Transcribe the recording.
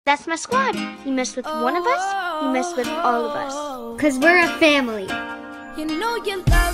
That's my squad. You mess with one of us, you mess with all of us. 'Cause we're a family. You know you love